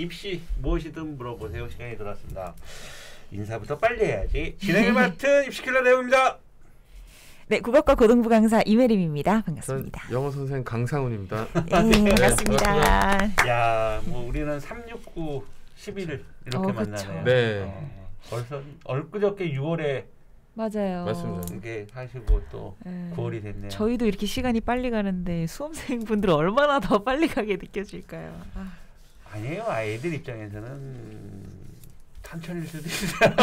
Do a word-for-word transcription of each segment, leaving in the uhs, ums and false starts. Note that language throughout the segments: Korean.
입시 무엇이든 물어보세요. 시간이 돌아왔습니다. 인사부터 빨리 해야지. 진행을 맡은 입시킬러 내용입니다. 네, 국어과 고등부 강사 이메림입니다. 반갑습니다. 영어 선생 강상훈입니다. 네, 반갑습니다. 야, 뭐 우리는 삼육구 십일을 이렇게 어, 만나네요. 네. 어, 벌써 엊그저께 유월에 맞아요. 맞습니다. 이게 하시고 또 네. 구월이 됐네요. 저희도 이렇게 시간이 빨리 가는데 수험생분들은 얼마나 더 빨리 가게 느껴질까요? 아. 아니에요. 아이들 입장에서는 천천히일 수도 있어요.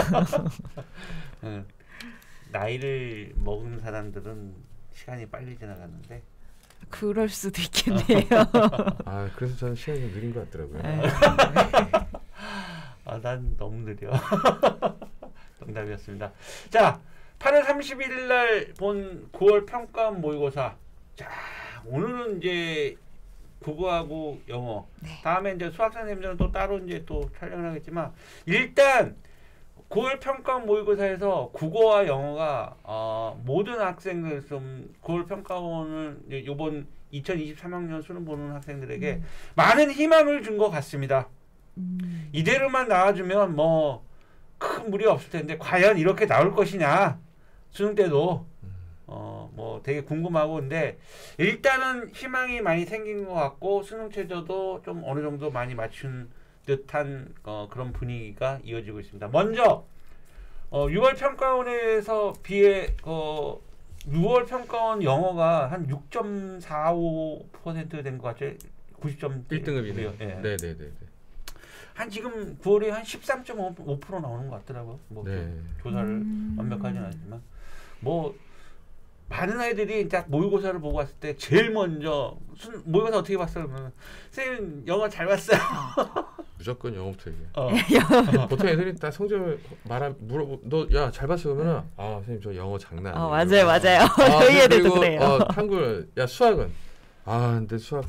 응. 나이를 먹은 사람들은 시간이 빨리 지나가는데 그럴 수도 있겠네요. 아, 그래서 저는 시간이 좀 느린 것 같더라고요. 아, 난 너무 느려. 정답이었습니다. 자, 팔월 삼십일 날 본 구월 평가원 모의고사. 자, 오늘은 이제 국어하고 영어. 네. 다음에 이제 수학 선생님들은 또 따로 이제 또 촬영을 하겠지만 일단 구월 평가원 모의고사에서 국어와 영어가 어, 모든 학생들 좀 구월 평가원을 이번 이천이십삼 학년 수능 보는 학생들에게 음. 많은 희망을 준 것 같습니다. 음. 이대로만 나와주면 뭐 큰 무리 없을 텐데 과연 이렇게 나올 것이냐 수능 때도 어 뭐 되게 궁금하고 근데 일단은 희망이 많이 생긴 것 같고 수능 최저도 좀 어느 정도 많이 맞춘 듯한 어, 그런 분위기가 이어지고 있습니다. 먼저 어, 유월 평가원에서 비해 어, 유월 평가원 영어가 한 육 점 사오 퍼센트 된 것 같죠? 구십 점 일 등급이네요. 예. 네, 네, 네. 한 지금 구월에 한 십삼 점 오 퍼센트 나오는 것 같더라고요. 뭐 네. 조사를 음. 완벽하지는 않지만 뭐 많은 아이들이 딱 모의고사를 보고 왔을 때 제일 먼저 무슨 모의고사 어떻게 봤어요? 그러면 선생님 영어 잘 봤어요. 무조건 영어부터 얘기해. 어. 보통 애들이 딱 성적을 말하 물어보 너 야 잘 봤어 그러면은 아 선생님 저 영어 장난 아니에요. 어, 맞아요, 맞아요. 아, 저희 애들도 그리고, 그래요. 어, 탐구 야 수학은 아 근데 수학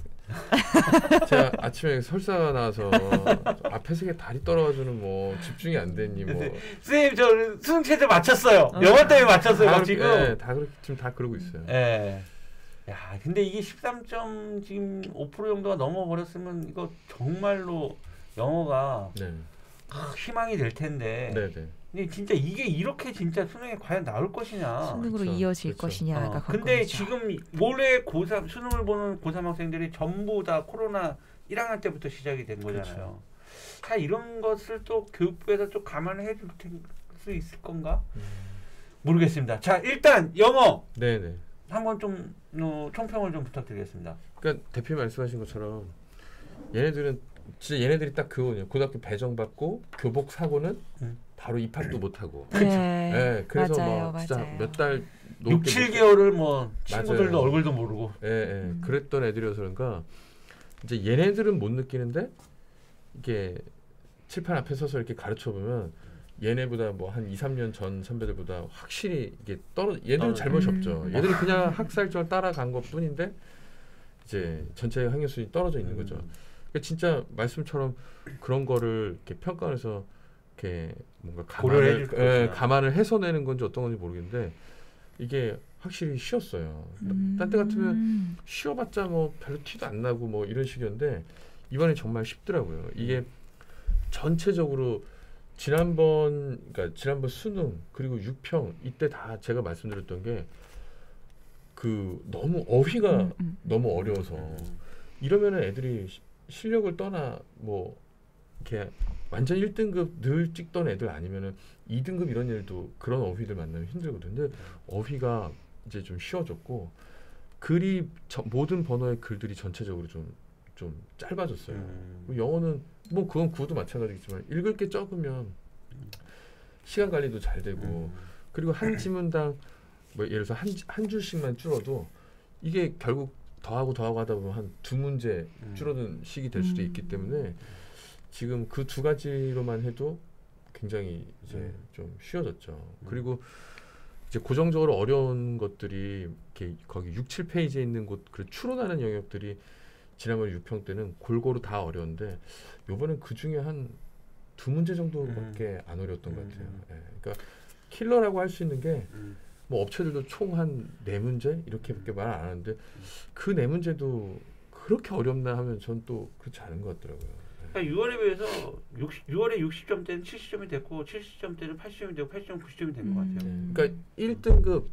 제가 아침에 설사가 나서 앞에서 이게 다리 떨어가지고는 뭐 집중이 안 됐니 뭐. 선생님 저 수능 최저 맞췄어요. 영어 때문에 맞췄어요. 다, 지금. 예, 다 그렇게 지금 다 그러고 있어요. 예. 야, 근데 이게 십삼 점 지금 오 퍼센트 정도가 넘어 버렸으면 이거 정말로 영어가 네. 아, 희망이 될 텐데. 네, 네. 근데 진짜 이게 이렇게 진짜 수능에 과연 나올 것이냐. 수능으로 그쵸, 이어질 그쵸. 것이냐가 어, 근데 관건이죠. 지금 올해 고삼 수능을 보는 고삼 학생들이 전부 다 코로나 일 학년 때부터 시작이 된 거잖아요. 자, 이런 것을 또 교육부에서 좀 감안해 줄 수 있을 건가? 음. 모르겠습니다. 자, 일단 영어 네, 네. 한번 좀 어, 총평을 좀 부탁드리겠습니다. 그러니까 대표 말씀하신 것처럼 얘네들은 진짜 얘네들이 딱 그거예요. 고등학교 배정 받고 교복 사고는 음. 바로 입학도 못 하고. 네, 네, 그래서 맞아요, 막 진짜 맞아요. 몇 달 육, 칠 개월을 뭐 친구들도 맞아요. 얼굴도 모르고. 예, 예. 음. 그랬던 애들이어서 그런가 이제 얘네들은 못 느끼는데 이게 칠판 앞에 서서 이렇게 가르쳐 보면 얘네보다 뭐 한 이, 삼 년 전 선배들보다 확실히 이게 떨어 얘들은 떨어져. 잘못이 음. 없죠. 얘들이 그냥 학살적으로 따라간 것뿐인데 이제 전체 학년 수준이 떨어져 있는 거죠. 음. 그러니까 진짜 말씀처럼 그런 거를 이렇게 평가에서 이렇게 뭔가 고려를 감안을, 해줄 예, 거구나. 감안을 해서내는 건지 어떤 건지 모르겠는데 이게 확실히 쉬웠어요. 음. 딴 때 같으면 쉬어봤자 뭐 별로 티도 안 나고 뭐 이런 식이었는데 이번에 정말 쉽더라고요. 이게 전체적으로 지난번 그러니까 지난번 수능 그리고 육 평 이때 다 제가 말씀드렸던 게 그 너무 어휘가 음, 음. 너무 어려워서 이러면은 애들이 시, 실력을 떠나 뭐 이렇게 완전 일 등급 늘 찍던 애들 아니면은 이 등급 이런 애들도 그런 어휘들 만나면 힘들거든요. 근데 어휘가 이제 좀 쉬워졌고 글이 저, 모든 번호의 글들이 전체적으로 좀 좀 짧아졌어요. 음. 영어는 뭐 그건 구도 마찬가지겠지만 읽을 게 적으면 시간 관리도 잘 되고 음. 그리고 한 지문당 뭐 예를 들어서 한, 한 줄씩만 줄어도 이게 결국 더하고 더하고 하다 보면 한 두 문제 줄어든 식이 될 수도 있기 때문에 지금 그 두 가지로만 해도 굉장히 이제 음. 좀 쉬워졌죠. 음. 그리고 이제 고정적으로 어려운 것들이 이렇게 거기 육, 칠 페이지에 있는 곳 그 추론하는 영역들이 지난번 육 평 때는 골고루 다 어려운데 요번엔 그 중에 한 두 문제 정도밖에 음. 안 어려웠던 것 같아요. 음. 예, 그러니까 킬러라고 할 수 있는 게 음. 뭐 업체들도 총 한 네 문제 이렇게밖에 말 안 하는데 그 네 문제도 그렇게 어렵나 하면 전 또 그렇지 않은 것 같더라고요. 예. 그러니까 유월에 비해서 육십, 유월에 육십 점대는 칠십 점이 됐고 칠십 점대는 팔십 점이 되고 팔십 점, 구십 점이 된 것 같아요. 음. 그러니까 일 등급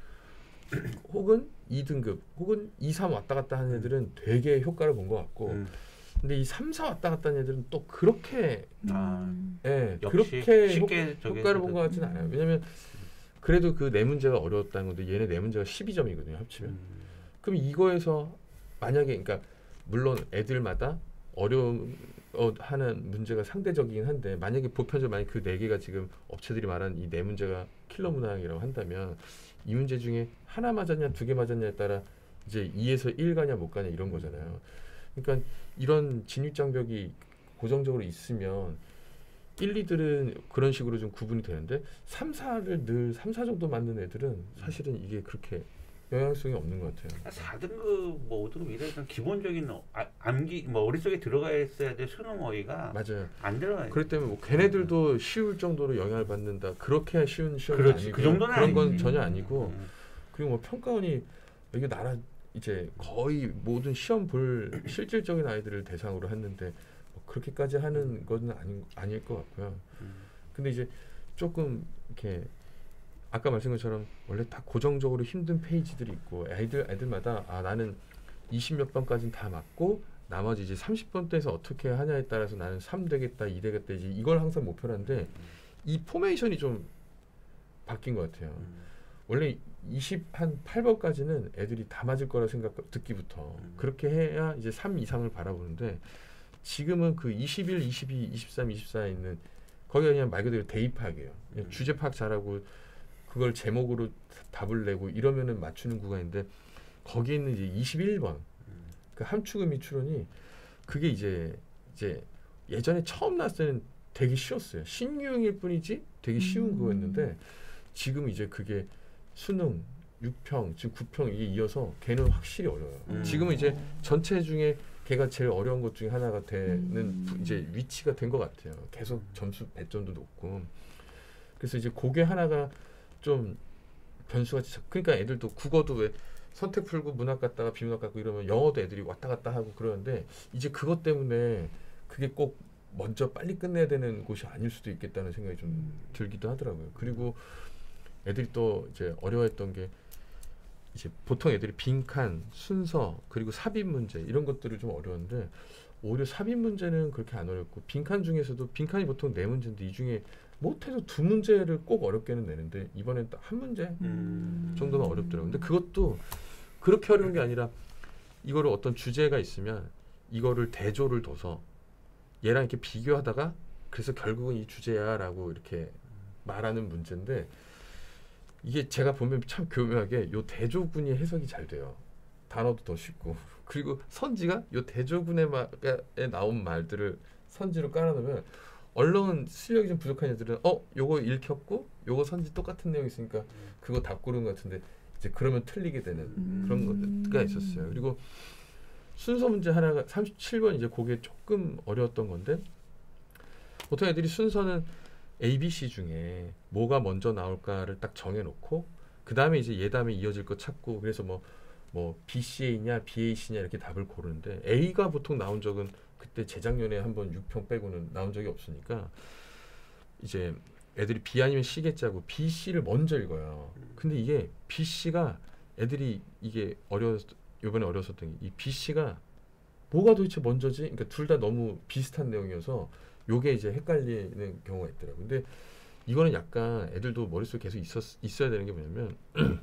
혹은 이 등급 혹은 이, 삼 왔다 갔다 하는 애들은 되게 효과를 본 것 같고 음. 근데 이 삼, 사 왔다 갔다 하는 애들은 또 그렇게 아, 음. 예, 역시 그렇게 쉽게 효, 저기 효과를 본 것 해서- 같지는 않아요. 왜냐면 그래도 그 네 문제가 어려웠다는 건데 얘네 네 문제가 십이 점이거든요. 합치면. 음. 그럼 이거에서 만약에 그러니까 물론 애들마다 어려움 어, 하는 문제가 상대적이긴 한데 만약에 보편적으로 만약 그 네 개가 지금 업체들이 말한 이 네 문제가 킬러 문항이라고 한다면 이 문제 중에 하나 맞았냐 두 개 맞았냐에 따라 이제 이에서 일 가냐 못 가냐 이런 거잖아요. 그러니까 이런 진입장벽이 고정적으로 있으면 일, 이들은 그런 식으로 좀 구분이 되는데 삼, 사를 늘 삼, 사 정도 맞는 애들은 사실은 이게 그렇게 영향성이 없는 것 같아요. 사 등급 뭐 오 등급 이래서 기본적인 어, 아, 암기 뭐 머릿속에 들어가 있어야 될 수능 어휘가 맞아요. 안 들어가요. 그렇기 때문에 뭐 걔네들도 쉬울 정도로 영향을 받는다. 그렇게 쉬운 시험이 그렇지, 아니고 그 정도는 그런 건 아니지. 전혀 아니고 음. 그리고 뭐 평가원이 이게 나라 이제 거의 모든 시험 볼 실질적인 아이들을 대상으로 했는데 뭐 그렇게까지 하는 건 아닌 아닐 것 같고요. 음. 근데 이제 조금 이렇게 아까 말씀한 것처럼 원래 다 고정적으로 힘든 페이지들이 있고 애들 애들마다 아 나는 이십 몇 번까지는 다 맞고 나머지 이제 삼십 번대에서 어떻게 하냐에 따라서 나는 삼 되겠다, 이 되겠다 이제 이걸 항상 목표로 하는데 이 포메이션이 좀 바뀐 것 같아요. 음. 원래 이십 한 팔 번까지는 애들이 다 맞을 거라 생각 듣기부터 음. 그렇게 해야 이제 삼 이상을 바라보는데 지금은 그 이십일, 이십이, 이십삼, 이십사에 있는 거기가 그냥 말 그대로 대입 파악이에요. 그냥 음. 주제 파악 잘하고 그걸 제목으로 답을 내고 이러면은 맞추는 구간인데 거기 있는 이제 이십일 번 음. 그 함축음이 추론이 그게 이제 이제 예전에 처음 나왔을 때는 되게 쉬웠어요. 신유형일 뿐이지 되게 쉬운 음. 그거였는데 지금 이제 그게 수능, 육 평, 지금 구 평 이게 이어서 걔는 확실히 어려워요. 음. 지금은 이제 전체 중에 걔가 제일 어려운 것 중에 하나가 되는 음. 이제 위치가 된 것 같아요. 계속 점수 배점도 높고 그래서 이제 그게 하나가 좀 변수가 진짜 그러니까 애들도 국어도 왜 선택 풀고 문학 갔다가 비문학 갔고 이러면 영어도 애들이 왔다 갔다 하고 그러는데 이제 그것 때문에 그게 꼭 먼저 빨리 끝내야 되는 곳이 아닐 수도 있겠다는 생각이 좀 들기도 하더라고요. 그리고 애들이 또 이제 어려워했던 게 이제 보통 애들이 빈칸, 순서 그리고 삽입 문제 이런 것들을 좀 어려운데 오히려 삽입 문제는 그렇게 안 어렵고 빈칸 중에서도 빈칸이 보통 네 문제인데 이 중에 못해도 두 문제를 꼭 어렵게는 내는데 이번엔 딱 한 문제 음. 정도는 어렵더라고요. 근데 그것도 그렇게 어려운 게 아니라 이거를 어떤 주제가 있으면 이거를 대조를 둬서 얘랑 이렇게 비교하다가 그래서 결국은 이 주제야라고 이렇게 말하는 문제인데 이게 제가 보면 참 교묘하게 요 대조군이 해석이 잘 돼요. 단어도 더 쉽고 그리고 선지가 요 대조군에 나온 말들을 선지로 깔아놓으면 얼른 실력이 좀 부족한 애들은 어 요거 읽혔고 요거 선지 똑같은 내용 있으니까 그거 답 고르는 것 같은데 이제 그러면 틀리게 되는 음. 그런 것가 있었어요. 그리고 순서 문제 하나가 삼십칠 번 이제 그게 조금 어려웠던 건데 보통 애들이 순서는 A, B, C 중에 뭐가 먼저 나올까를 딱 정해놓고 그 다음에 이제 얘 다음에 이어질 거 찾고 그래서 뭐 뭐 B C A냐 B A C냐 이렇게 답을 고르는데 A가 보통 나온 적은 그때 재작년에 한번 육 평 빼고는 나온 적이 없으니까 이제 애들이 B 아니면 C겠자고 B, C를 먼저 읽어요. 근데 이게 B, C가 애들이 이게 어려 이번에 어려웠었던 게 이 B, C가 뭐가 도대체 먼저지? 그러니까 둘 다 너무 비슷한 내용이어서 요게 이제 헷갈리는 경우가 있더라고요. 근데 이거는 약간 애들도 머릿속에 계속 있었, 있어야 되는 게 뭐냐면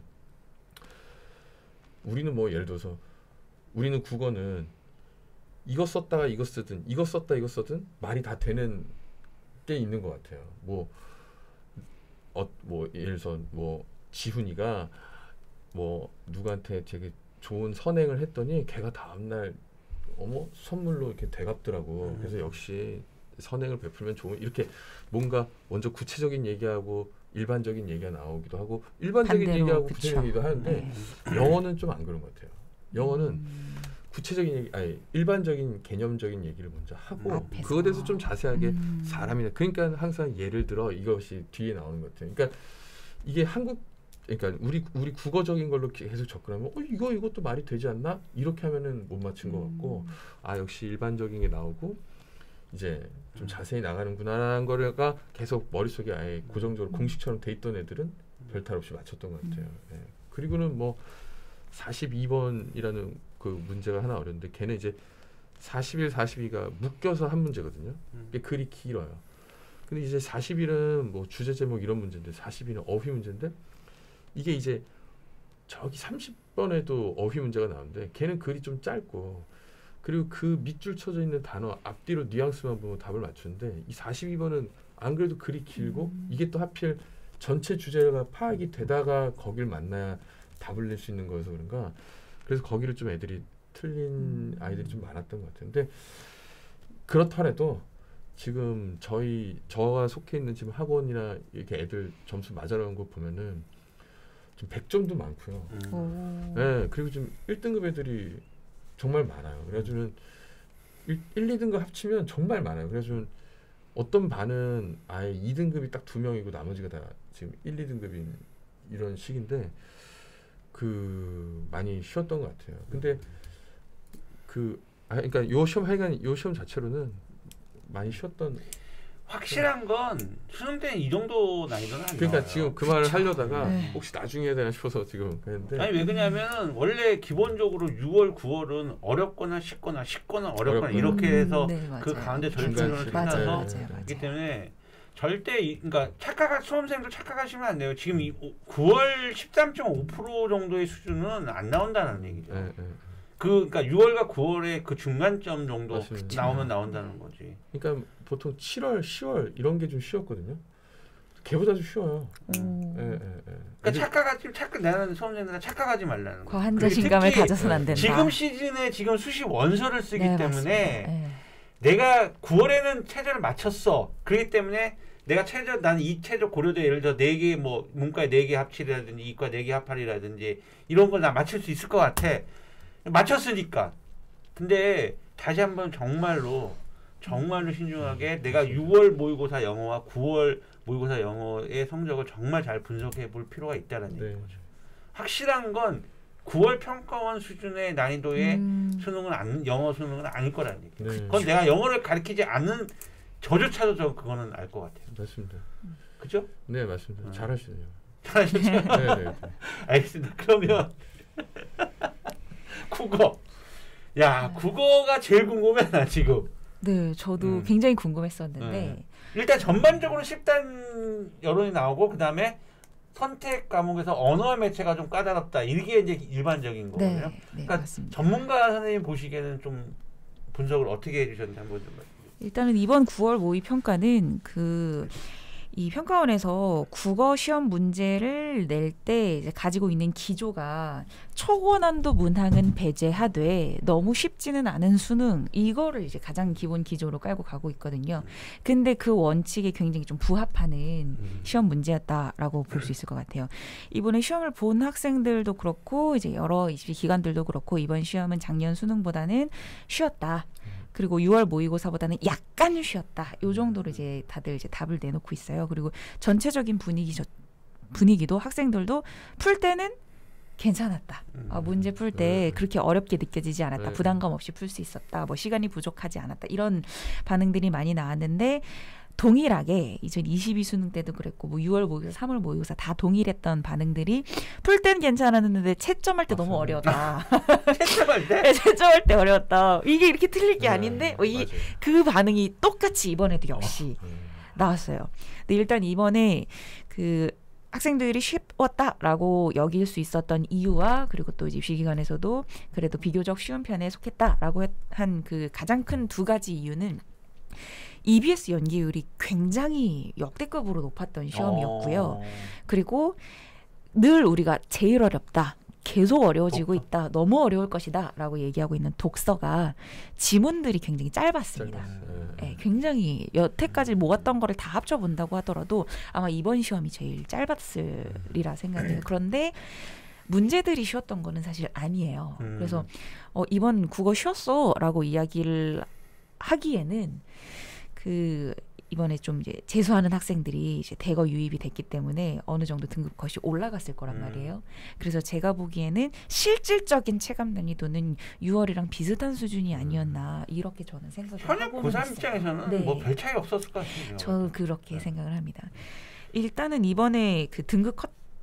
우리는 뭐 예를 들어서 우리는 국어는 이거 썼다가 이거 쓰든 이거 썼다 이거 쓰든 말이 다 되는 게 있는 것 같아요. 뭐, 어, 뭐 예를 들어서 뭐 지훈이가 뭐 누구한테 되게 좋은 선행을 했더니 걔가 다음날 어머 선물로 이렇게 되갚더라고. 그래서 역시 선행을 베풀면 좋은 이렇게 뭔가 먼저 구체적인 얘기하고 일반적인 얘기가 나오기도 하고 일반적인 반대로, 얘기하고 그쵸. 구체적인 얘기도 하는데 네. 영어는 좀 안 그런 것 같아요. 영어는 음. 구체적인 얘기, 아니 일반적인 개념적인 얘기를 먼저 하고 앞에서. 그거에 대해서 좀 자세하게 음. 사람이나 그러니까 항상 예를 들어 이것이 뒤에 나오는 것 같아요. 그러니까 이게 한국 그러니까 우리 우리 국어적인 걸로 계속 접근하면 어 이거 이것도 말이 되지 않나 이렇게 하면은 못 맞춘 것 같고 음. 아 역시 일반적인 게 나오고 이제 좀 자세히 나가는구나라는 거가 계속 머릿속에 아예 고정적으로 음. 공식처럼 돼 있던 애들은 별탈 없이 맞췄던 것 같아요. 예. 그리고는 뭐 사십이 번이라는 그 문제가 하나 어려운데 걔는 이제 사십일, 사십이가 묶여서 한 문제거든요. 이게 글이 길어요. 근데 이제 사십일은 뭐 주제 제목 이런 문제인데 사십이는 어휘 문제인데 이게 이제 저기 삼십 번에도 어휘 문제가 나오는데 걔는 글이 좀 짧고 그리고 그 밑줄 쳐져 있는 단어 앞뒤로 뉘앙스만 보면 답을 맞추는데 이 사십이 번은 안 그래도 글이 길고 음. 이게 또 하필 전체 주제가 파악이 되다가 거길 만나야 답을 낼 수 있는 거여서 그런가 그래서 거기를 좀 애들이 틀린 아이들이 좀 많았던 것 같은데 그렇더라도 지금 저희 저가 속해 있는 지금 학원이나 이렇게 애들 점수 맞아나온 거 보면은 좀 백 점도 많고요. 음. 오. 네, 그리고 좀 일 등급 애들이 정말 많아요. 그래가지고는 일, 이 등급 합치면 정말 많아요. 그래가지고 어떤 반은 아예 이 등급이 딱 두 명이고 나머지가 다 지금 일, 이 등급인 이런 식인데 그 많이 쉬웠던 것 같아요. 근데 그 아, 그러니까 요 시험 하여간 요 시험 자체로는 많이 쉬웠던. 확실한 건 수능 때는 이 정도 난이도는 안 그러니까 나와요. 지금 그 말을 하려다가 네. 혹시 나중에 해야 되나 싶어서 지금 했는데 아니 왜 그러냐면 원래 기본적으로 유월, 구월은 어렵거나 쉽거나 쉽거나 어렵거나 어렵거나. 이렇게 해서 음, 네, 맞아요. 그 가운데 중간 절충을 시기. 맞아요, 끝나서 맞아요, 네. 맞아요. 있기 때문에 절대 이, 그러니까 착각 수험생도 착각하시면 안 돼요. 지금 이 구월 십삼 점 오 퍼센트 정도의 수준은 안 나온다는 얘기죠. 네, 네. 그 그러니까 유월과 구월의 그 중간점 정도 맞습니다. 나오면 나온다는 거지. 그러니까 보통 칠월, 시월 이런 게 좀 쉬웠거든요. 걔보다 좀 쉬워요. 오. 예, 예, 예. 그러니까 착각하지 착각 나는 수험생들은 착각하지 말라는 거. 과한 자신감을 특히 가져서는 안 된다. 지금 시즌에 지금 수시 원서를 쓰기 네, 때문에 맞습니다. 네. 내가 구월에는 체제를 맞췄어. 그렇기 때문에 내가 체제 나는 이 체제 고려대 예를 들어 네 개 뭐 문과에 네 개 합칠이라든지 이과 네 개 합할이라든지 이런 걸 나 맞출 수 있을 것 같아. 맞췄으니까. 근데 다시 한번 정말로 정말로 신중하게 내가 유월 모의고사 영어와 구월 모의고사 영어의 성적을 정말 잘 분석해 볼 필요가 있다는 네. 얘기죠. 확실한 건 구월 평가원 수준의 난이도의 음. 수능은 안, 영어 수능은 아닐 거라는 얘기. 네. 그건 내가 영어를 가르치지 않는 저조차도 저 그거는 알 것 같아요. 맞습니다. 그죠? 네, 맞습니다. 어. 잘하시네요. 잘하셨죠? 네, 네, 네. 알겠습니다. 그러면 국어. 야, 국어가 제일 궁금해 나 지금. 네, 저도 음. 굉장히 궁금했었는데 네. 일단 전반적으로 십단 여론이 나오고 그 다음에 선택 과목에서 언어의 매체가 좀 까다롭다. 이게 이제 일반적인 네, 거예요. 네, 그러니까 맞습니다. 전문가 선생님 보시기에는 좀 분석을 어떻게 해주셨는지 한번 좀 말씀해주세요. 일단은 이번 구월 모의 평가는 그 이 평가원에서 국어 시험 문제를 낼 때 이제 가지고 있는 기조가 초고난도 문항은 배제하되 너무 쉽지는 않은 수능 이거를 이제 가장 기본 기조로 깔고 가고 있거든요. 근데 그 원칙에 굉장히 좀 부합하는 음. 시험 문제였다라고 볼 수 있을 것 같아요. 이번에 시험을 본 학생들도 그렇고 이제 여러 입시 기관들도 그렇고 이번 시험은 작년 수능보다는 쉬웠다. 그리고 유월 모의고사보다는 약간 쉬었다. 요 정도로 이제 다들 이제 답을 내놓고 있어요. 그리고 전체적인 분위기 저, 분위기도 학생들도 풀 때는 괜찮았다. 아, 문제 풀 때 네. 그렇게 어렵게 느껴지지 않았다. 네. 부담감 없이 풀 수 있었다. 뭐 시간이 부족하지 않았다. 이런 반응들이 많이 나왔는데 동일하게 이천이십이 수능 때도 그랬고 뭐 유월 모의고사, 삼월 모의고사 다 동일했던 반응들이 풀 땐 괜찮았는데 채점할 때 너무 어려웠다. 채점할 때? 네, 채점할 때 어려웠다. 이게 이렇게 틀릴 게 네, 아닌데 뭐 이, 맞아요. 그 반응이 똑같이 이번에도 역시 음. 나왔어요. 근데 일단 이번에 그 학생들이 쉬웠다라고 여길 수 있었던 이유와 그리고 또 입시기관에서도 그래도 비교적 쉬운 편에 속했다라고 한 그 가장 큰 두 가지 이유는 이비에스 연계율이 굉장히 역대급으로 높았던 시험이었고요. 어. 그리고 늘 우리가 제일 어렵다. 계속 어려워지고 독서. 있다. 너무 어려울 것이다. 라고 얘기하고 있는 독서가 지문들이 굉장히 짧았습니다. 짧았어요. 네, 굉장히 여태까지 모았던 거를 다 합쳐본다고 하더라도 아마 이번 시험이 제일 짧았으리라 생각해요. 그런데 문제들이 쉬웠던 거는 사실 아니에요. 음. 그래서 어, 이번 국어 쉬웠어 라고 이야기를 하기에는 그 이번에 좀 이제 재수하는 학생들이 이제 대거 유입이 됐기 때문에 어느 정도 등급 컷이 올라갔을 거란 음. 말이에요. 그래서 제가 보기에는 실질적인 체감 난이도는 유월이랑 비슷한 수준이 아니었나 이렇게 저는 생각을 현역 하고는 고삼 있어요. 입장에서는 네. 뭐 별 차이 없었을 것 같아요. 저 그렇게 네. 생각을 합니다. 일단은 이번에 그 등급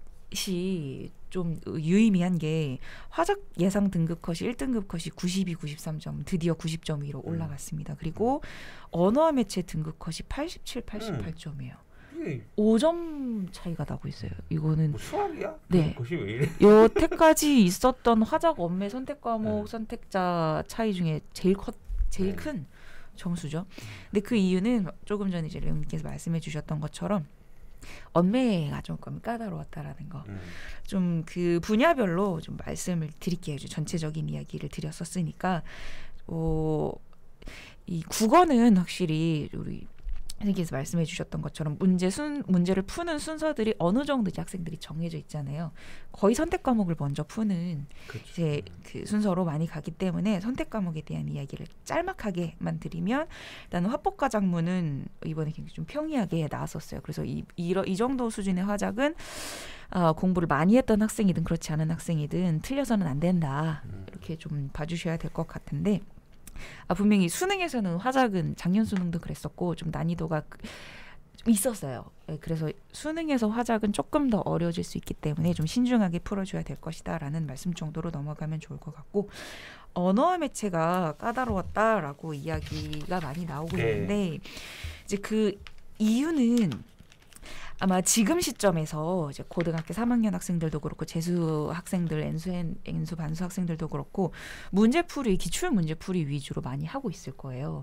컷이 좀 유의미한 게 화작 예상 등급 컷이 일 등급 컷이 구십이, 구십삼 점 드디어 구십 점 위로 올라갔습니다. 그리고 언어와 매체 등급 컷이 팔십칠, 팔십팔 점이에요. 이게 오 점 차이가 나고 있어요. 이거는 뭐 수학이야? 네. 그것이 왜 이래? 여태까지 있었던 화작 언매 선택 과목 네. 선택자 차이 중에 제일 컸 제일 네. 큰 점수죠. 근데 그 이유는 조금 전에 이제 레옹님께서 말씀해 주셨던 것처럼 언매가 조금 까다로웠다라는 거. 음. 좀 그 분야별로 좀 말씀을 드릴게요. 전체적인 이야기를 드렸었으니까 어, 이 국어는 확실히 우리 선생님께서 말씀해 주셨던 것처럼 문제 순 문제를 푸는 순서들이 어느 정도 이제 학생들이 정해져 있잖아요. 거의 선택 과목을 먼저 푸는 그렇죠. 이제 그 순서로 많이 가기 때문에 선택 과목에 대한 이야기를 짤막하게만 드리면 일단 화법과 작문은 이번에 굉장히 좀 평이하게 나왔었어요. 그래서 이, 이, 이 정도 수준의 화작은 어, 공부를 많이 했던 학생이든 그렇지 않은 학생이든 틀려서는 안 된다. 이렇게 좀 봐주셔야 될 것 같은데 아, 분명히 수능에서는 화작은 작년 수능도 그랬었고 좀 난이도가 좀 있었어요. 네, 그래서 수능에서 화작은 조금 더 어려워질 수 있기 때문에 좀 신중하게 풀어줘야 될 것이다라는 말씀 정도로 넘어가면 좋을 것 같고 언어와 매체가 까다로웠다라고 이야기가 많이 나오고 네. 있는데 이제 그 이유는 아마 지금 시점에서 이제 고등학교 삼 학년 학생들도 그렇고 재수 학생들, 엔수, 엔수 반수 학생들도 그렇고 문제풀이, 기출 문제풀이 위주로 많이 하고 있을 거예요.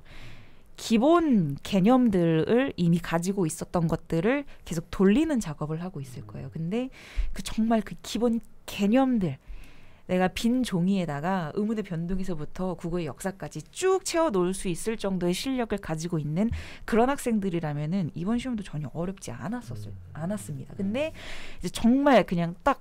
기본 개념들을 이미 가지고 있었던 것들을 계속 돌리는 작업을 하고 있을 거예요. 근데 그 정말 그 기본 개념들 내가 빈 종이에다가 의문의 변동에서부터 국어의 역사까지 쭉 채워 놓을 수 있을 정도의 실력을 가지고 있는 그런 학생들이라면은 이번 시험도 전혀 어렵지 않았었어요. 않았습니다. 근데 이제 정말 그냥 딱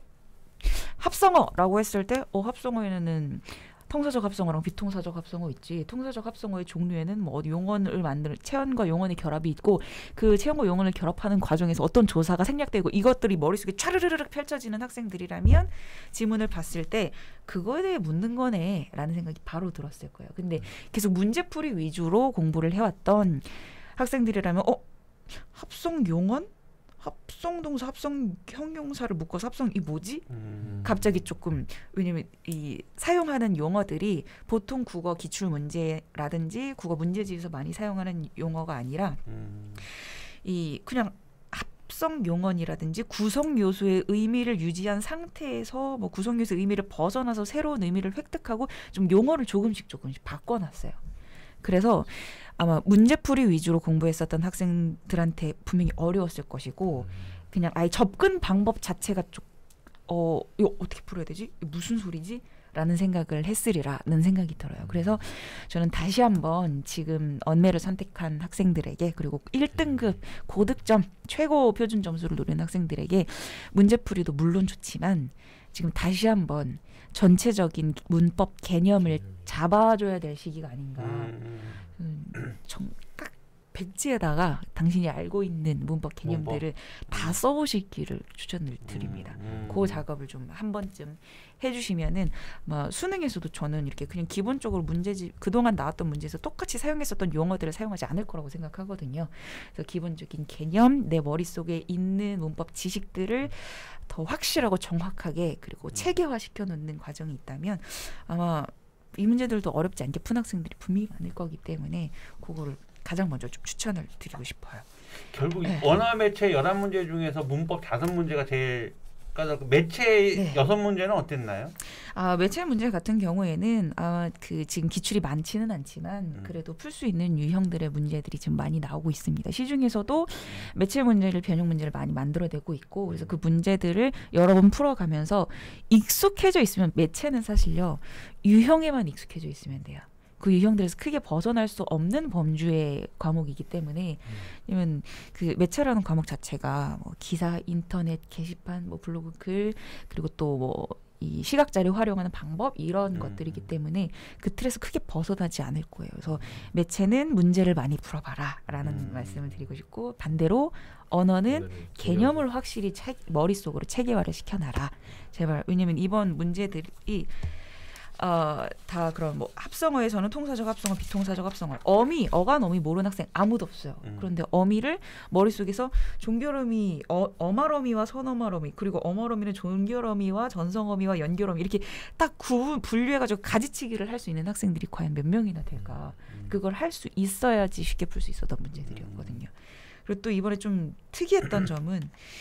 합성어라고 했을 때 어 합성어에는 통사적 합성어랑 비통사적 합성어 있지. 통사적 합성어의 종류에는 뭐 어디 용언을 만드는 체언과 용언의 결합이 있고 그 체언과 용언을 결합하는 과정에서 어떤 조사가 생략되고 이것들이 머릿속에 촤르르르 펼쳐지는 학생들이라면 지문을 봤을 때 그거에 대해 묻는 거네라는 생각이 바로 들었을 거예요. 근데 계속 문제풀이 위주로 공부를 해왔던 학생들이라면 어? 합성 용언? 합성동사, 합성 형용사를 묶어서 합성 이 뭐지? 음. 갑자기 조금 왜냐면 이 사용하는 용어들이 보통 국어 기출 문제라든지 국어 문제집에서 많이 사용하는 용어가 아니라 음. 이 그냥 합성 용언이라든지 구성 요소의 의미를 유지한 상태에서 뭐 구성 요소의 의미를 벗어나서 새로운 의미를 획득하고 좀 용어를 조금씩 조금씩 바꿔놨어요. 그래서 아마 문제풀이 위주로 공부했었던 학생들한테 분명히 어려웠을 것이고 그냥 아예 접근 방법 자체가 좀 어, 이거 어떻게 풀어야 되지? 무슨 소리지? 라는 생각을 했으리라는 생각이 들어요. 그래서 저는 다시 한번 지금 언매를 선택한 학생들에게 그리고 일 등급 고득점 최고 표준 점수를 노리는 학생들에게 문제풀이도 물론 좋지만 지금 다시 한번 전체적인 문법 개념을 잡아줘야 될 시기가 아닌가. 음. 음, 정, 딱 백지에다가 당신이 알고 있는 문법 개념들을 문법. 다 써보시기를 추천을 드립니다. 음. 그 작업을 좀 한 번쯤 해주시면은 뭐 수능에서도 저는 이렇게 그냥 기본적으로 문제집 그동안 나왔던 문제에서 똑같이 사용했었던 용어들을 사용하지 않을 거라고 생각하거든요. 그래서 기본적인 개념 내 머릿속에 있는 문법 지식들을 더 확실하고 정확하게 그리고 체계화 시켜놓는 과정이 있다면 아마 이 문제들도 어렵지 않게 푼 학생들이 분명히 많을 거기 때문에 그거를 가장 먼저 좀 추천을 드리고 싶어요. 결국 네. 언어 매체 열한 문제 중에서 문법 다섯 문제가 제일 까다롭고 매체 네. 여섯 문제는 어땠나요? 아, 매체 문제 같은 경우에는 아, 그 지금 기출이 많지는 않지만 음. 그래도 풀 수 있는 유형들의 문제들이 지금 많이 나오고 있습니다. 시중에서도 매체 문제를 변형 문제를 많이 만들어내고 있고 그래서 그 문제들을 여러 번 풀어가면서 익숙해져 있으면 매체는 사실요 유형에만 익숙해져 있으면 돼요. 그 유형들에서 크게 벗어날 수 없는 범주의 과목이기 때문에 왜냐면 그 매체라는 과목 자체가 뭐 기사, 인터넷, 게시판, 뭐 블로그 글 그리고 또 뭐 이 시각자료 활용하는 방법 이런 음. 것들이기 때문에 그 틀에서 크게 벗어나지 않을 거예요. 그래서 매체는 문제를 많이 풀어봐라라는 음. 말씀을 드리고 싶고 반대로 언어는 개념을 확실히 체, 머릿속으로 체계화를 시켜놔라. 제발. 왜냐면 이번 문제들이 어, 다 그런 뭐 합성어에서는 통사적 합성어, 비통사적 합성어, 어미, 어간 어미 모르는 학생 아무도 없어요. 음. 그런데 어미를 머릿속에서 종결어미, 어, 어말어미와 선어말어미, 그리고 어말어미는 종결어미와 전성어미와 연결어미 이렇게 딱 구분 분류해가지고 가지치기를 할 수 있는 학생들이 과연 몇 명이나 될까? 음. 그걸 할 수 있어야지 쉽게 풀 수 있었던 문제들이었거든요. 그리고 또 이번에 좀 특이했던 점은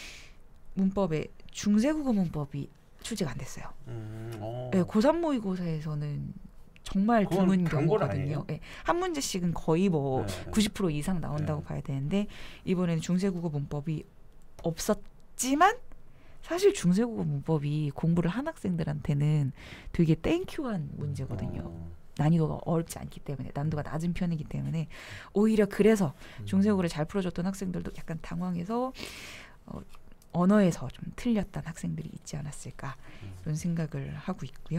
문법에 중세국어 문법이 출제가 안 됐어요. 음, 어. 네, 고삼 모의고사에서는 정말 그건 드문 단골 경우거든요. 아니에요? 네, 한 문제씩은 거의 뭐 네. 구십 퍼센트 이상 나온다고 네. 봐야 되는데 이번에는 중세국어 문법이 없었지만 사실 중세국어 문법이 공부를 한 학생들한테는 되게 땡큐한 문제거든요. 어. 난이도가 어렵지 않기 때문에 난이도가 낮은 편이기 때문에 오히려 그래서 음. 중세국어를 잘 풀어줬던 학생들도 약간 당황해서 어, 언어에서 좀 틀렸던 학생들이 있지 않았을까 이런 생각을 하고 있고요.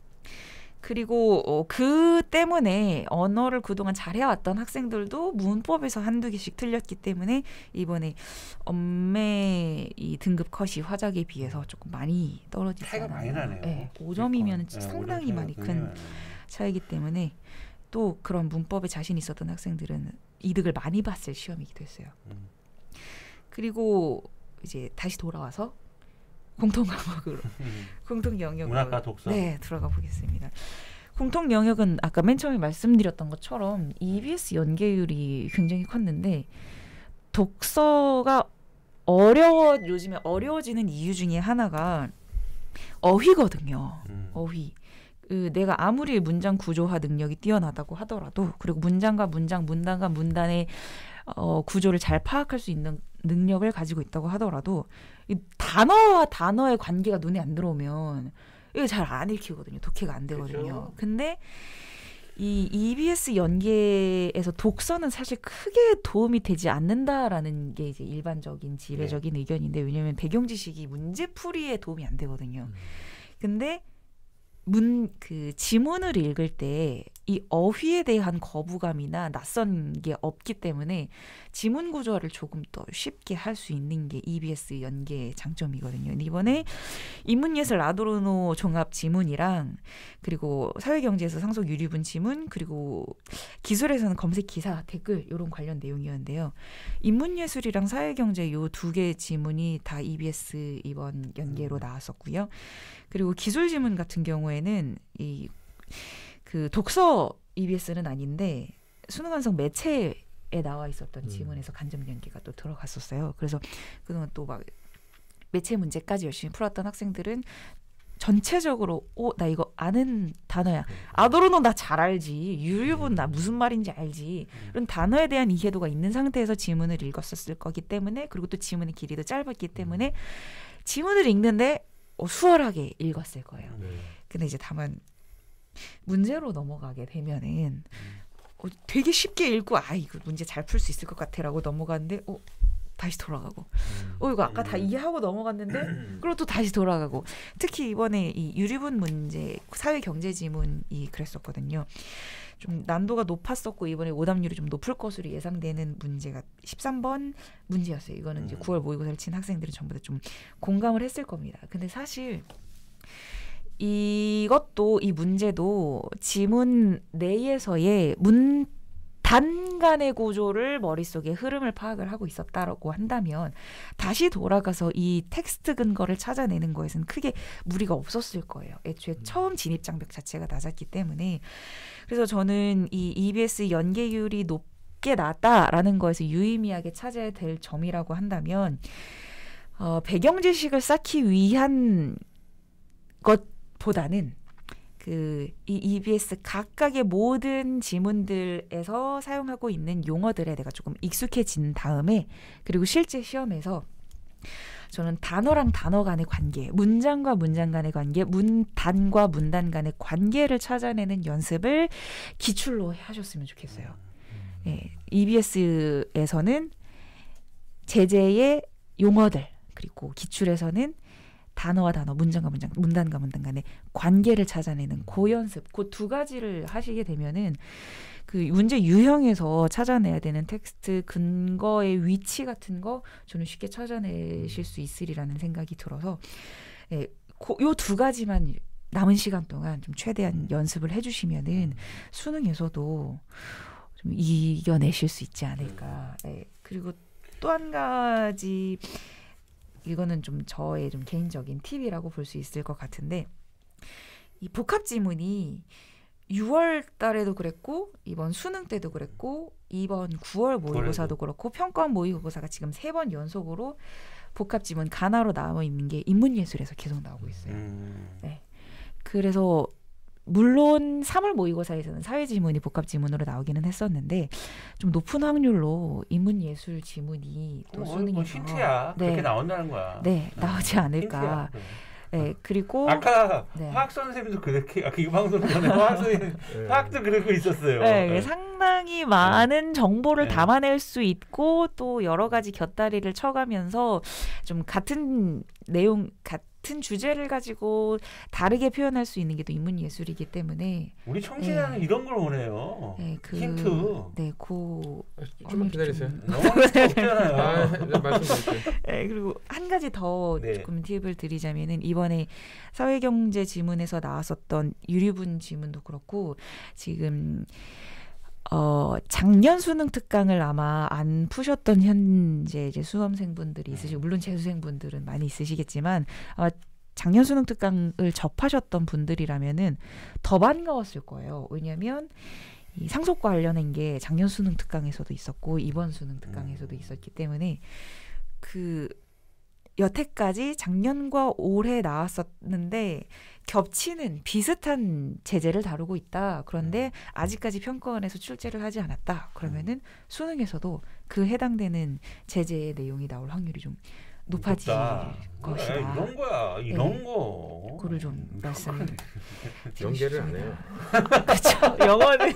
그리고 어, 그 때문에 언어를 그동안 잘해왔던 학생들도 문법에서 한두 개씩 틀렸기 때문에 이번에 엄매 이 등급 컷이 화작에 비해서 조금 많이 떨어지지 차이가 않았나. 많이 나네요. 네, 오 점이면 네, 상당히 오 점 많이 차이가 큰 굉장히 차이기 때문에 또 그런 문법에 자신 있었던 학생들은 이득을 많이 봤을 시험이기도 했어요. 음. 그리고 이제 다시 돌아와서 공통 과목으로 공통 영역으로 문학과 독서. 네 들어가 보겠습니다. 공통 영역은 아까 맨 처음에 말씀드렸던 것처럼 이비에스 연계율이 굉장히 컸는데 독서가 어려워 요즘에 어려워지는 이유 중에 하나가 어휘거든요. 음. 어휘. 그 내가 아무리 문장 구조화 능력이 뛰어나다고 하더라도 그리고 문장과 문장, 문단과 문단의 어, 구조를 잘 파악할 수 있는 능력을 가지고 있다고 하더라도 이 단어와 단어의 관계가 눈에 안 들어오면 이게 잘 안 읽히거든요. 독해가 안 되거든요. 그렇죠. 근데 이 이비에스 연계에서 독서는 사실 크게 도움이 되지 않는다라는 게 이제 일반적인 지배적인 네. 의견인데 왜냐하면 배경 지식이 문제풀이에 도움이 안 되거든요. 음. 근데 문 그 지문을 읽을 때 이 어휘에 대한 거부감이나 낯선 게 없기 때문에 지문 구조화를 조금 더 쉽게 할 수 있는 게 이비에스 연계의 장점이거든요. 이번에 인문예술 아도르노 종합 지문이랑 그리고 사회경제에서 상속 유리분 지문 그리고 기술에서는 검색 기사 댓글 이런 관련 내용이었는데요. 인문예술이랑 사회경제 요 두 개 지문이 다 이비에스 이번 연계로 나왔었고요. 그리고 기술 지문 같은 경우에는 이 그 독서 이비에스는 아닌데 수능 완성 매체에 나와 있었던 음. 지문에서 간접 연계가 또 들어갔었어요. 그래서 그동안 또 막 매체 문제까지 열심히 풀었던 학생들은 전체적으로 오, 나 이거 아는 단어야. 아도르노 나 잘 알지. 유류분 나 무슨 말인지 알지. 이런 단어에 대한 이해도가 있는 상태에서 지문을 읽었었을 거기 때문에 그리고 또 지문의 길이도 짧았기 때문에 지문을 읽는데 어, 수월하게 읽었을 거예요. 네. 근데 이제 다만 문제로 넘어가게 되면은 어, 되게 쉽게 읽고 아 이거 문제 잘 풀 수 있을 것 같아라고 넘어갔는데 어 다시 돌아가고 음. 어 이거 아까 다 음. 이해하고 넘어갔는데 그리고 또 다시 돌아가고 특히 이번에 이 유리분 문제 사회 경제 지문이 그랬었거든요. 좀 난도가 높았었고 이번에 오답률이 좀 높을 것으로 예상되는 문제가 십삼 번 문제였어요. 이거는 이제 음. 구월 모의고사를 친 학생들은 전부 다 좀 공감을 했을 겁니다. 근데 사실 이것도 이 문제도 지문 내에서의 문 단간의 구조를 머릿속에 흐름을 파악을 하고 있었다라고 한다면 다시 돌아가서 이 텍스트 근거를 찾아내는 거에서는 크게 무리가 없었을 거예요. 애초에 처음 진입 장벽 자체가 낮았기 때문에 그래서 저는 이 이비에스 연계율이 높게 나왔다라는 거에서 유의미하게 찾아야 될 점이라고 한다면 어, 배경 지식을 쌓기 위한 것보다는 그 이 이비에스 각각의 모든 지문들에서 사용하고 있는 용어들에 내가 조금 익숙해진 다음에 그리고 실제 시험에서 저는 단어랑 단어 간의 관계, 문장과 문장 간의 관계, 문단과 문단 간의 관계를 찾아내는 연습을 기출로 하셨으면 좋겠어요. 네, 이비에스에서는 제재의 용어들 그리고 기출에서는 단어와 단어, 문장과 문장, 문단과 문단 간의 관계를 찾아내는 그 연습, 그 두 가지를 하시게 되면은 그 문제 유형에서 찾아내야 되는 텍스트 근거의 위치 같은 거 저는 쉽게 찾아내실 수 있으리라는 생각이 들어서 예, 요 두 가지만 남은 시간 동안 좀 최대한 연습을 해주시면은 수능에서도 좀 이겨내실 수 있지 않을까. 예, 그리고 또 한 가지 이거는 좀 저의 좀 개인적인 팁이라고 볼 수 있을 것 같은데 이 복합 지문이 유월 달에도 그랬고 이번 수능 때도 그랬고 이번 구월 모의고사도 그렇고 평가원 모의고사가 지금 세 번 연속으로 복합 지문 가나로 나와 있는 게 인문예술에서 계속 나오고 있어요. 음. 네. 그래서 물론 삼월 모의고사에서는 사회 지문이 복합 지문으로 나오기는 했었는데 좀 높은 확률로 인문예술 지문이 또 어, 수능에서 뭐 힌트야. 네. 그렇게 나온다는 거야. 네, 나오지 않을까. 힌트야. 네, 그리고 아까 네. 화학 선생님도 그렇게 아까 이 방송 전에 화학 선생님 네. 화학도 그러고 있었어요. 네, 네. 상당히 많은 정보를 네. 담아낼 수 있고 또 여러 가지 곁다리를 쳐가면서 좀 같은 내용, 같은 주제를 가지고 다르게 표현할 수 있는 게 또 인문예술이기 때문에 우리 청취자는 네. 이런 걸 원해요. 네, 그, 힌트. 네, 그 좀만 기다리세요. 너무 없잖아요. 아, 네, 말씀드릴게요. 네, 그리고 한 가지 더 네. 조금 팁을 드리자면은 이번에 사회경제 지문에서 나왔었던 유리분 지문도 그렇고 지금 어 작년 수능 특강을 아마 안 푸셨던 현재 이제 수험생분들이 있으시고 물론 재수생분들은 많이 있으시겠지만 아마 작년 수능 특강을 접하셨던 분들이라면은 더 반가웠을 거예요. 왜냐하면 이 상속과 관련한 게 작년 수능 특강에서도 있었고 이번 수능 특강에서도 있었기 때문에 그 여태까지 작년과 올해 나왔었는데 겹치는 비슷한 제재를 다루고 있다. 그런데 아직까지 평가원에서 출제를 하지 않았다. 그러면은 수능에서도 그 해당되는 제재의 내용이 나올 확률이 좀 높아질 높다. 것이다. 그래, 이런 거야. 이런 네. 거. 그거를 좀 말씀을 연계를 안 해요. 그렇죠. 영어는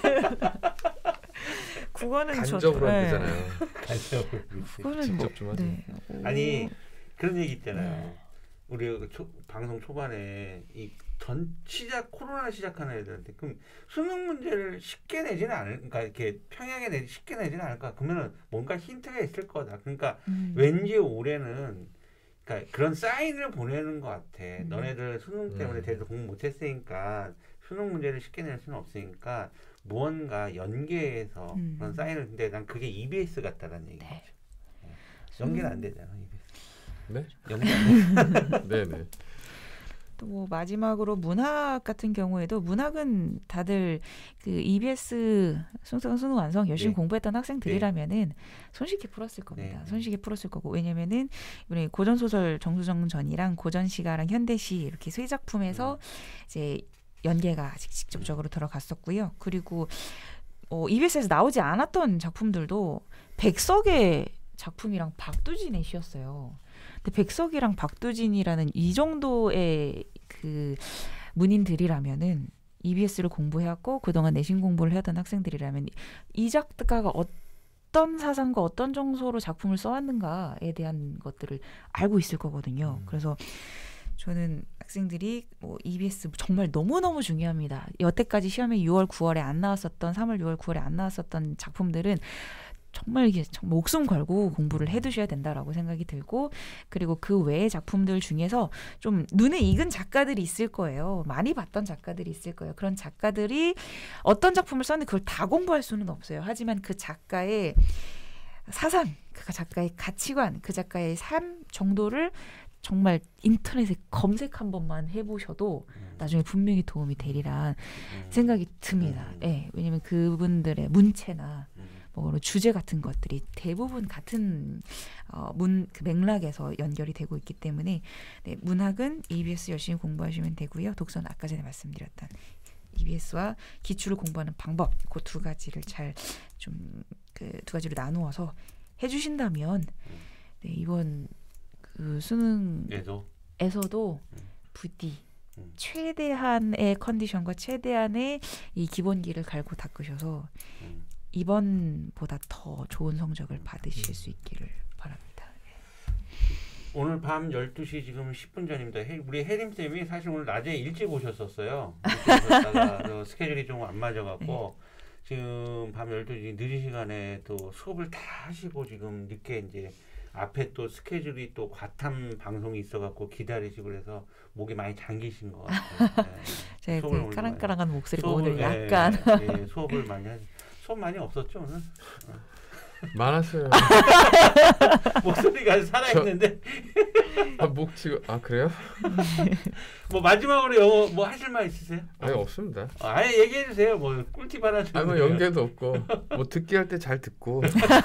국어는 간접으로 안 네. 되잖아요. 간접으로. 그거는 뭐 직접 좀 하지. 네. 아니 그런 얘기 있잖아요. 네. 우리 그 초, 방송 초반에 이 전 시작 코로나 시작하는 애들한테 그럼 수능 문제를 쉽게 내지는 않을, 그러니까 이렇게 평양에 내 쉽게 내지는 않을까? 그러면은 뭔가 힌트가 있을 거다. 그러니까 음. 왠지 올해는 그러니까 그런 사인을 보내는 것 같아. 음. 너네들 수능 때문에 음. 제대로 공부 못했으니까 수능 문제를 쉽게 낼 수는 없으니까 무언가 연계해서 음. 그런 사인을 근데 난 그게 이비에스 같다라는 얘기죠. 네. 연계는 안 되잖아. 이비에스. 네? 연계 안 돼. 네, 네. 또 뭐 마지막으로 문학 같은 경우에도 문학은 다들 그 이비에스 수능 수능 완성 열심히 네. 공부했던 학생들이라면은 손쉽게 풀었을 겁니다. 네. 손쉽게 풀었을 거고 왜냐면은 이번에 고전 소설 정수정 전이랑 고전 시가랑 현대시 이렇게 세 작품에서 음. 이제 연계가 직- 직접적으로 들어갔었고요. 그리고 어, 이비에스에서 나오지 않았던 작품들도 백석의 작품이랑 박두진의 시였어요. 근데 백석이랑 박두진이라는 이 정도의 그 문인들이라면은 이비에스를 공부해왔고 그동안 내신 공부를 해왔던 학생들이라면 이 작가가 어떤 사상과 어떤 정서로 작품을 써왔는가에 대한 것들을 알고 있을 거거든요. 음. 그래서 저는 학생들이 뭐 이비에스 정말 너무너무 중요합니다. 여태까지 시험에 유월, 구월에 안 나왔었던 삼월, 유월, 구월에 안 나왔었던 작품들은 정말 이게 정말 목숨 걸고 공부를 해두셔야 된다라고 생각이 들고 그리고 그 외의 작품들 중에서 좀 눈에 익은 작가들이 있을 거예요. 많이 봤던 작가들이 있을 거예요. 그런 작가들이 어떤 작품을 썼는데 그걸 다 공부할 수는 없어요. 하지만 그 작가의 사상, 그 작가의 가치관, 그 작가의 삶 정도를 정말 인터넷에 검색 한 번만 해보셔도 나중에 분명히 도움이 되리란 생각이 듭니다. 음. 예, 왜냐면 그분들의 문체나 음. 뭐 주제 같은 것들이 대부분 같은 어, 문 그 맥락에서 연결이 되고 있기 때문에 네, 문학은 이비에스 열심히 공부하시면 되고요. 독서는 아까 전에 말씀드렸던 이비에스와 기출을 공부하는 방법 그 두 가지를 잘 좀 그 두 가지로 나누어서 해주신다면 네, 이번 그 수능에서도 얘도 부디 음. 최대한의 컨디션과 최대한의 이 기본기를 갈고 닦으셔서 음. 이번보다 더 좋은 성적을 받으실 수 있기를 바랍니다. 오늘 밤 열두 시 지금 십 분 전입니다. 해, 우리 혜림쌤이 사실 오늘 낮에 일찍 오셨었어요. 일찍 오셨다가 스케줄이 좀 안 맞아갖고 지금 밤 열두 시 늦은 시간에 또 수업을 다 하시고 지금 늦게 이제 앞에 또 스케줄이 또 과탐 방송이 있어갖고 기다리시고 그래서 목이 많이 잠기신 것 같아요. 제 수업을 그 오늘 까랑까랑한 목소리가 수업을, 오늘 예, 약간 예, 예, 수업을 많이 하시. 수업 많이 없었죠 오늘? 많았어요. 목소리가 살아있는데. 아, 목 지금 아 그래요? 뭐 마지막으로 영어 뭐 하실 말 있으세요? 아니 없습니다. 어, 아예 얘기해 주세요. 뭐 꿀팁 하나 주세요. 아니 뭐 연계도 없고 뭐 듣기 할 때 잘 듣고.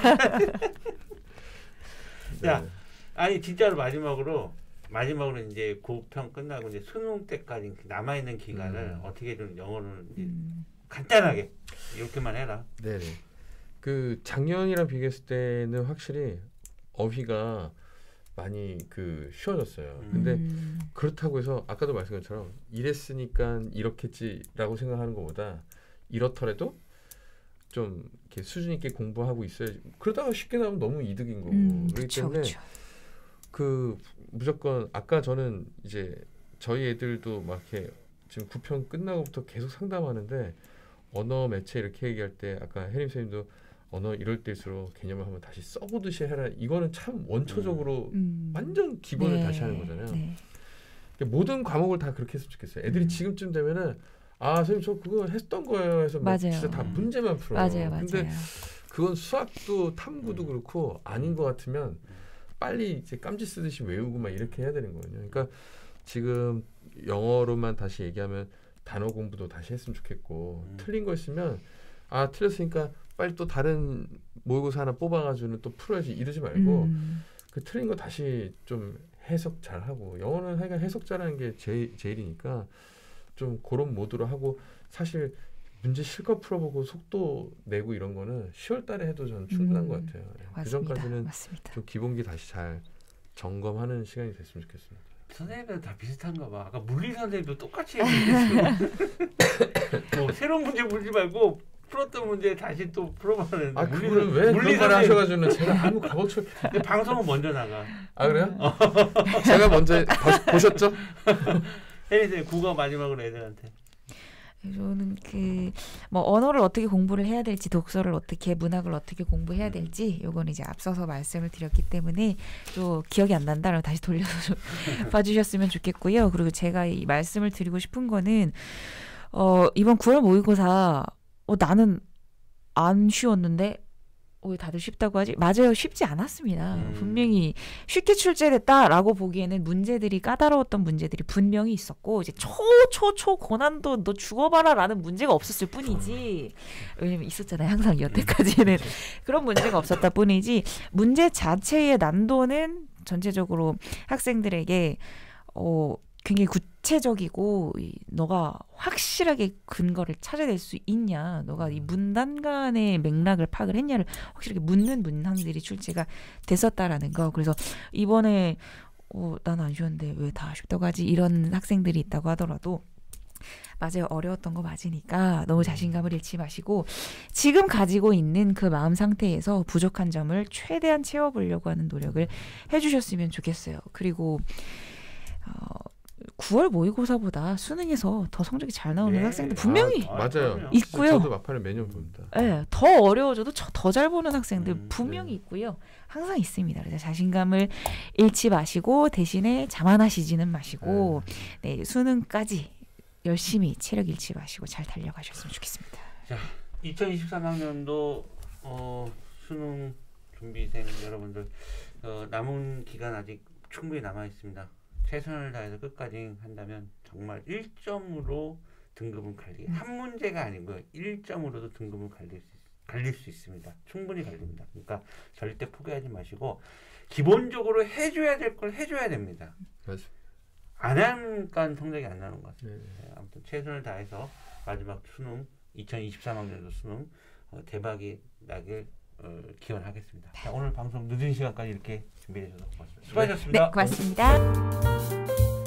자, 아니 진짜로 마지막으로 마지막으로 이제 고평 끝나고 이제 수능 때까지 남아 있는 기간을 음. 어떻게든 영어를 이제 음. 간단하게 이렇게만 해라. 네네. 그 작년이랑 비교했을 때는 확실히 어휘가 많이 그 쉬워졌어요. 음. 근데 음. 그렇다고 해서 아까도 말씀한 것처럼 이랬으니까 이렇겠지라고 생각하는 것보다 이렇더라도 좀 이렇게 수준 있게 공부하고 있어야지. 그러다가 쉽게 나오면 너무 이득인 거고. 음, 그렇기 그쵸, 때문에 그쵸. 그 무조건 아까 저는 이제 저희 애들도 막 이렇게 지금 구 편 끝나고부터 계속 상담하는데 언어 매체 이렇게 얘기할 때 아까 혜림 선생님도 언어 이럴 때일수록 개념을 한번 다시 써보듯이 해라. 이거는 참 원초적으로 음. 완전 기본을 네, 다시 하는 거잖아요. 네. 모든 과목을 다 그렇게 했으면 좋겠어요. 애들이 음. 지금쯤 되면은 아 선생님 저 그거 했던 거예요. 해서 막 맞아요. 진짜 다 문제만 풀어요. 맞아요, 맞아요. 근데 그건 수학도 탐구도 그렇고 아닌 것 같으면 빨리 이제 깜지 쓰듯이 외우고 막 이렇게 해야 되는 거거든요. 그러니까 지금 영어로만 다시 얘기하면 단어 공부도 다시 했으면 좋겠고 음. 틀린 거 있으면 아 틀렸으니까 빨리 또 다른 모의고사 하나 뽑아가지고는 또 풀어야지 이러지 말고 음. 그 틀린 거 다시 좀 해석 잘 하고 영어는 하여간 해석 잘하는 게 제일, 제일이니까 좀 그런 모드로 하고 사실 문제 실컷 풀어보고 속도 내고 이런 거는 시월 달에 해도 저는 충분한 음. 것 같아요. 맞습니다. 그 전까지는 맞습니다. 좀 기본기 다시 잘 점검하는 시간이 됐으면 좋겠습니다. 선생님들 다 비슷한가 봐. 아까 물리 선생님도 똑같이 얘기했어요. 뭐 새로운 문제 풀지 말고 풀었던 문제 다시 또 풀어보는. 아 그거는 왜 그런 말 하셔가지고는 제가 아무 값어치 근데 방송은 먼저 나가. 아 그래요? 제가 먼저 봐- 보셨죠? 혜리 선생님 국어 마지막으로 애들한테. 저는 그 뭐 언어를 어떻게 공부를 해야 될지 독서를 어떻게 문학을 어떻게 공부해야 될지 요건 이제 앞서서 말씀을 드렸기 때문에 또 기억이 안 난다면 다시 돌려서 좀 봐주셨으면 좋겠고요. 그리고 제가 이 말씀을 드리고 싶은 거는 어 이번 구월 모의고사 어 나는 안 쉬웠는데 어, 왜 다들 쉽다고 하지? 맞아요. 쉽지 않았습니다. 음. 분명히 쉽게 출제됐다라고 보기에는 문제들이 까다로웠던 문제들이 분명히 있었고 이제 초 초 초 고난도 너 죽어봐라라는 문제가 없었을 뿐이지. 왜냐면 있었잖아요. 항상 여태까지는 그런 문제가 없었다 뿐이지 문제 자체의 난도는 전체적으로 학생들에게 어 굉장히 구체적이고 이, 너가 확실하게 근거를 찾아낼 수 있냐, 너가 이 문단 간의 맥락을 파악을 했냐를 확실하게 묻는 문항들이 출제가 됐었다라는 거. 그래서 이번에 어, 난 안 쉬웠는데 왜 다 쉽다고 하지? 이런 학생들이 있다고 하더라도 맞아요. 어려웠던 거 맞으니까 너무 자신감을 잃지 마시고 지금 가지고 있는 그 마음 상태에서 부족한 점을 최대한 채워보려고 하는 노력을 해주셨으면 좋겠어요. 그리고 어, 구월 모의고사보다 수능에서 더 성적이 잘 나오는 네. 학생들 분명히 아, 맞아요. 그럼요. 있고요. 저도 마판을 매년 봅니다. 네, 더 어려워져도 더 잘 보는 학생들 음, 분명히 네. 있고요. 항상 있습니다. 그래서 자신감을 잃지 마시고 대신에 자만하시지는 마시고 네, 수능까지 열심히 체력 잃지 마시고 잘 달려가셨으면 좋겠습니다. 이천이십삼 학년도 어, 수능 준비생 여러분들 어, 남은 기간 아직 충분히 남아 있습니다. 최선을 다해서 끝까지 한다면 정말 일 점으로 등급은 갈리. 음. 한 문제가 아니고요. 일 점으로도 등급은 갈릴 수, 갈릴 수 있습니다. 충분히 갈립니다. 그러니까 절대 포기하지 마시고 기본적으로 해줘야 될 걸 해줘야 됩니다. 맞아요. 안 하니까 성적이 안 나는 것 같습니다. 네. 네, 아무튼 최선을 다해서 마지막 수능 이천이십삼 학년도 수능 어, 대박이 나길 어, 기원하겠습니다. 자, 오늘 방송 늦은 시간까지 이렇게 준비해 주셔서 고맙습니다. 수고하셨습니다. 네, 고맙습니다.